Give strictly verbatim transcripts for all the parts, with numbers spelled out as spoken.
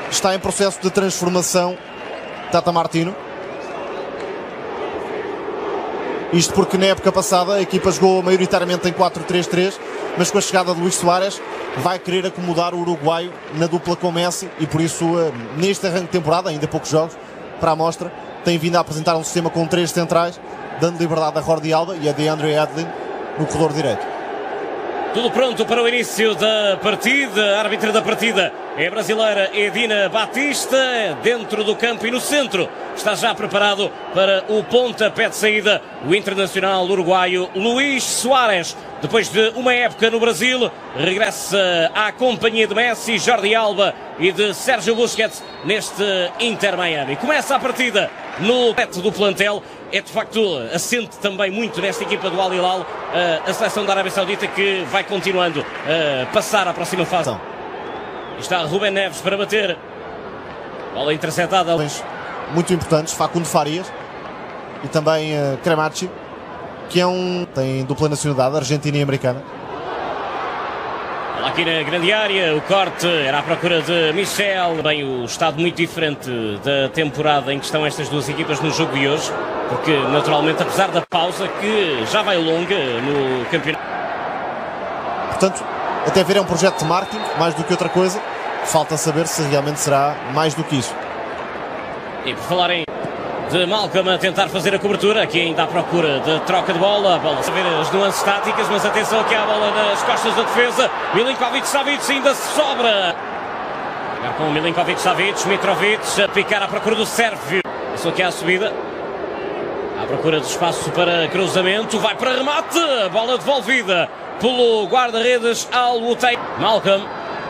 está em processo de transformação Tata Martino. Isto porque na época passada a equipa jogou maioritariamente em quatro três três, mas com a chegada de Luís Soares vai querer acomodar o uruguaio na dupla com Messi e por isso neste arranque de temporada, ainda poucos jogos para a mostra, tem vindo a apresentar um sistema com três centrais, dando liberdade a Jordi Alba e a DeAndre Yedlin no corredor direito. Tudo pronto para o início da partida. A árbitra da partida é a brasileira Edina Batista. Dentro do campo e no centro está já preparado para o pontapé de saída o internacional uruguaio Luís Soares. Depois de uma época no Brasil, regressa à companhia de Messi, Jordi Alba e de Sérgio Busquets neste Inter Miami. Começa a partida no teto do plantel. É de facto assente também muito nesta equipa do Al Hilal a seleção da Arábia Saudita, que vai continuando a passar à próxima fase. Está Rubén Neves para bater. Bola interceptada. Muito importantes, Facundo Farias e também uh, Cremachi, que é um tem dupla nacionalidade, argentina e americana. Aqui na grande área, o corte era à procura de Michel. Bem, o estado muito diferente da temporada em que estão estas duas equipas no jogo de hoje, porque naturalmente, apesar da pausa que já vai longa no campeonato. Portanto, até ver é um projeto de marketing, mais do que outra coisa. Falta saber se realmente será mais do que isso. E por falarem de Malcolm a tentar fazer a cobertura, aqui ainda à procura de troca de bola, a bola, saber as nuances táticas, mas atenção que há a bola nas costas da defesa. Milinkovic-Savic ainda sobra. Jogar com Milinkovic-Savic, Mitrovic a picar à procura do Sérvio. Isso aqui é a subida. À procura de espaço para cruzamento, vai para remate, bola devolvida pelo guarda-redes Al-Wutay. Malcolm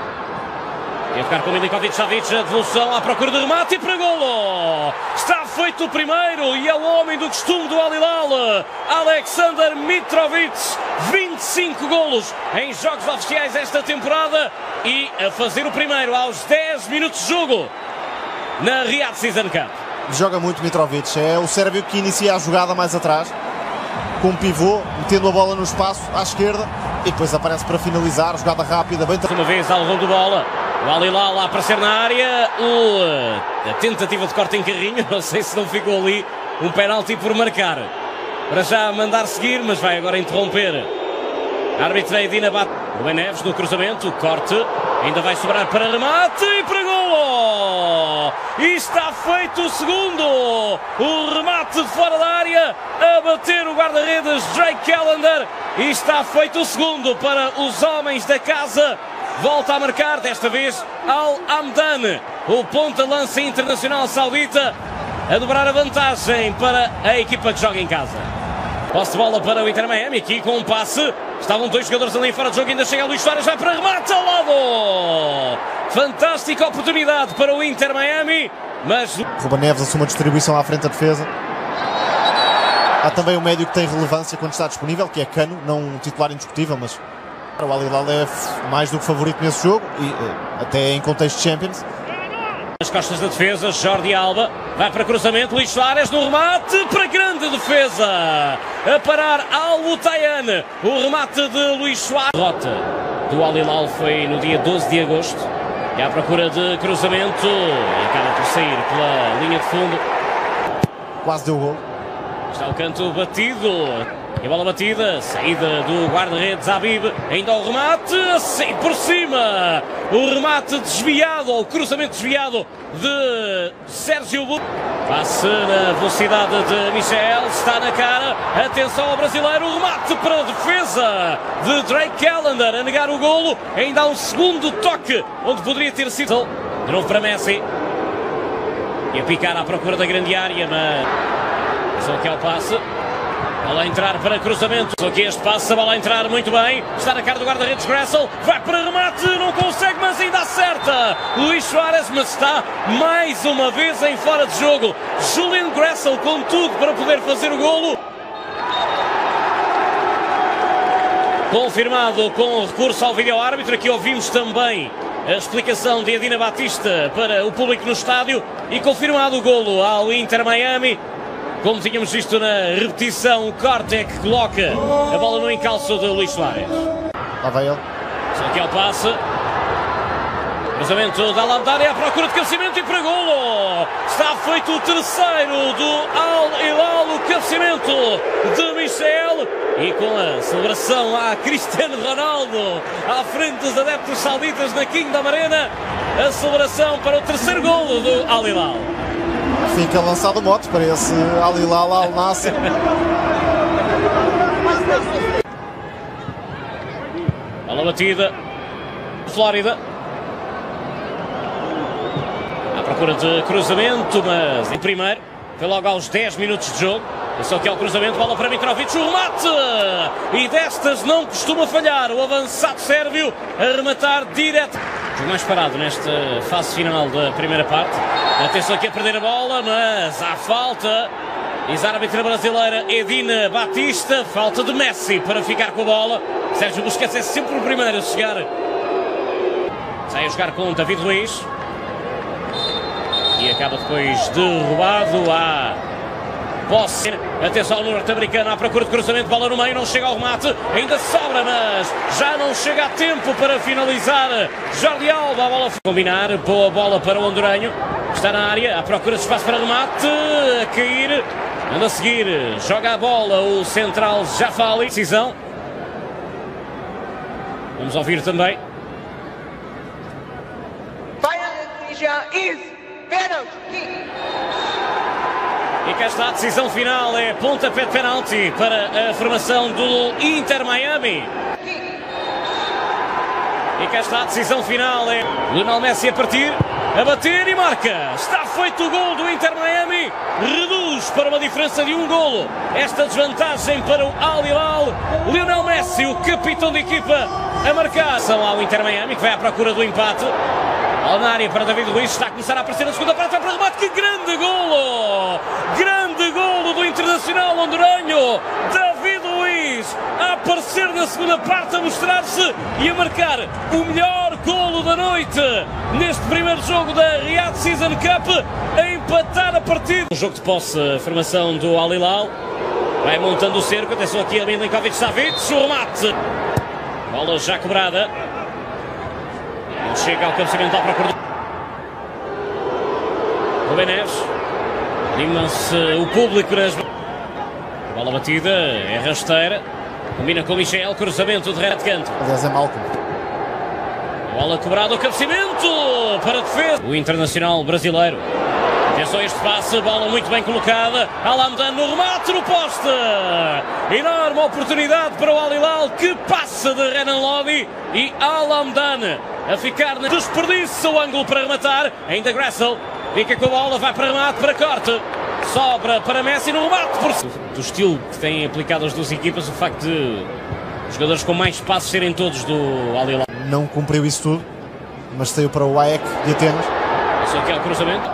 ia tocar com Milinkovic-Savic, a devolução à procura de remate e para golo. Está feito o primeiro e é o homem do costume do Al Hilal, Aleksandar Mitrovic. vinte e cinco golos em jogos oficiais esta temporada e a fazer o primeiro aos dez minutos de jogo na Riyadh Season Cup. Joga muito Mitrovic, é o sérvio que inicia a jogada mais atrás, com um pivô, metendo a bola no espaço à esquerda e depois aparece para finalizar, jogada rápida, bem... Uma vez ao longo de bola, o Al Hilal a aparecer na área, o, a tentativa de corte em carrinho, não sei se não ficou ali um penalti por marcar. Para já mandar seguir, mas vai agora interromper. A árbitra Edina bate. Rubén Neves no cruzamento, corte, ainda vai sobrar para remate e para golo! E está feito o segundo! O remate de fora da área, a bater o guarda-redes Drake Callender. E está feito o segundo para os homens da casa. Volta a marcar, desta vez Al-Hamdan, o ponta-lança internacional saudita, a dobrar a vantagem para a equipa que joga em casa. Posse de bola para o Inter Miami, aqui com um passe. Estavam dois jogadores ali fora de jogo, ainda chega Luís Soares, vai para remate ao lado. Fantástica oportunidade para o Inter Miami, mas... Rubén Neves assume a distribuição à frente da defesa. Há também um médio que tem relevância quando está disponível, que é Cano, não um titular indiscutível, mas o Al Hilal é mais do que favorito nesse jogo, e até em contexto de Champions. As costas da defesa, Jordi Alba vai para cruzamento, Luís Soares no remate para grande defesa, a parar Al-Wutayan, o remate de Luís Soares. A derrota do Al Hilal foi no dia doze de agosto, e à procura de cruzamento e acaba por sair pela linha de fundo. Quase deu gol. Está o canto batido. E a bola batida, saída do guarda-redes Habib, ainda ao remate, assim por cima, o remate desviado, ou o cruzamento desviado de Sérgio Bu. Passe na velocidade de Michel, está na cara, atenção ao brasileiro, o remate para a defesa de Drake Callender, a negar o golo, ainda há um segundo toque, onde poderia ter sido, de novo para Messi, e a picar à procura da grande área, mas só que é o passe. Bola a entrar para cruzamento, só que este passe, a bola a entrar muito bem, está na cara do guarda-redes Gressel, vai para remate, não consegue, mas ainda acerta Luís Soares, mas está mais uma vez em fora de jogo. Julian Gressel com tudo para poder fazer o golo. Confirmado com recurso ao vídeo-árbitro, aqui ouvimos também a explicação de Edina Batista para o público no estádio e confirmado o golo ao Inter Miami. Como tínhamos visto na repetição, o corte é que coloca a bola no encalço de Luís Soares. Lá vai ele. Só que é o passe. Cruzamento da Al-Hamdani à procura de cabeceamento e para golo. Está feito o terceiro do Al-Hilal, o cabeceamento de Michel. E com a celebração a Cristiano Ronaldo à frente dos adeptos sauditas na Kingdom Arena. A celebração para o terceiro golo do Al-Hilal. Fica lançado o mote para esse Al-Hilal Al-Nassr. Bola batida. Flórida. À procura de cruzamento, mas em primeiro. Foi logo aos dez minutos de jogo. Esse aqui é o cruzamento, bola para Mitrovic, o remate! E destas não costuma falhar. O avançado sérvio a rematar direto. Jogo mais parado nesta fase final da primeira parte. Atenção aqui a perder a bola, mas há falta. Diz a árbitra brasileira Edina Batista. Falta de Messi para ficar com a bola. Sérgio Busquets é sempre o primeiro a chegar. Sai a jogar com David Luiz. E acaba depois derrubado à posse. Atenção ao norte-americano à procura de cruzamento. Bola no meio, não chega ao remate. Ainda sobra, mas já não chega a tempo para finalizar. Jordi Alba, a bola foi combinar. Boa bola para o honduranho. Está na área, à procura de espaço para remate. A cair. Anda a seguir. Joga a bola o central Jafali. Decisão. Vamos ouvir também. E cá está a decisão final, é pontapé de penalti para a formação do Inter Miami. E cá está a decisão final, é Lionel Messi a partir, a bater e marca. Está feito o gol do Inter Miami, reduz para uma diferença de um golo esta desvantagem para o Al-Hilal. Lionel Messi, o capitão de equipa, a marcar. São ao Inter Miami, que vai à procura do empate. Na área para David Luiz, está a começar a aparecer na segunda parte, vai para o remate, que grande golo! Grande golo do Internacional honduranho, David Luiz a aparecer na segunda parte, a mostrar-se e a marcar o melhor golo da noite neste primeiro jogo da Riyadh Season Cup, a empatar a partida. Um jogo de posse, a formação do Al-Hilal, vai montando o cerco, atenção aqui a Milinkovic Savic, o remate, bola já cobrada. Chega ao cabeceamento à procura do Rubem Neves. Anima-se o público nas... Bola batida, é rasteira. Combina com o Michel, cruzamento de reto canto. Aliás, é Malcolm. Bola cobrada ao cabeceamento para a defesa. O internacional brasileiro. Atenção a este passe, bola muito bem colocada. Al-Hamdani no remate, no poste. Enorme oportunidade para o Al-Hilal, que passa de Renan Lodi. E Al-Hamdani a ficar na desperdício, o ângulo para rematar. Ainda Gressel fica com a bola, vai para remate, para corte. Sobra para Messi no remate. Por... Do estilo que têm aplicado as duas equipas, o facto de os jogadores com mais passos serem todos do Al-Hilal. Não cumpriu isso tudo, mas saiu para o A E C de Atenas. Isso aqui é o cruzamento.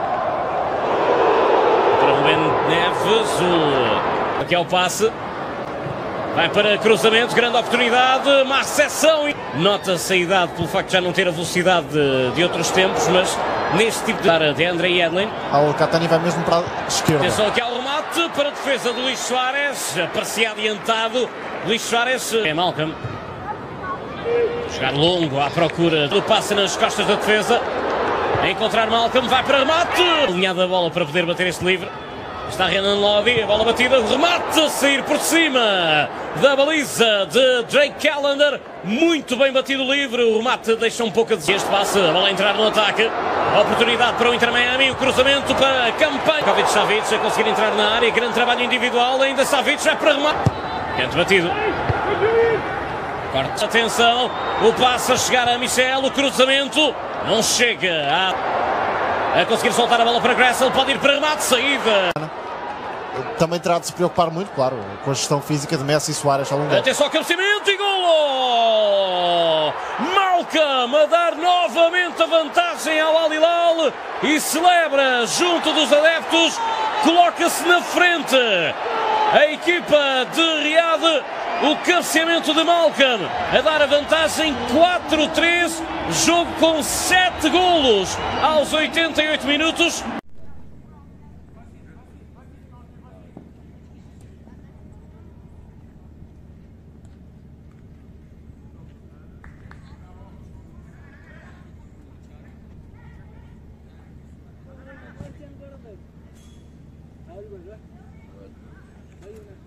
Para Rubem Neves, o... aqui é o passe. Vai para cruzamento, grande oportunidade, má recepção. Nota-se a idade pelo facto de já não ter a velocidade de, de outros tempos, mas neste tipo de... de André Yedlin. Al-Khattani vai mesmo para a esquerda. Atenção aqui ao remate, para a defesa de Luís Soares, parecia adiantado. Luís Soares, é Malcolm. Jogar longo à procura do passe nas costas da defesa. A encontrar Malcolm, vai para remate. Alinhada a bola para poder bater este livre. Está Renan Lodi, a bola batida, remate a sair por cima da baliza de Drake Callender. Muito bem batido o livre, o remate deixa um pouco a dizer. Este passe, a bola a entrar no ataque. Oportunidade para o Inter Miami, o cruzamento para a campanha. Kovic Savic a conseguir entrar na área, grande trabalho individual, ainda Savic vai para remate. Canto batido. Corte. Atenção, o passe a chegar a Michel, o cruzamento não chega a, a conseguir soltar a bola para Gressel, pode ir para remate, saída. Também terá de se preocupar muito, claro, com a gestão física de Messi e Soares ao longo dele. Atenção ao cabeceamento e golo! Malcolm a dar novamente a vantagem ao Al-Hilal e celebra junto dos adeptos, coloca-se na frente a equipa de Riad. O cabeceamento de Malcolm a dar a vantagem quatro a três, jogo com sete golos aos oitenta e oito minutos. Aí,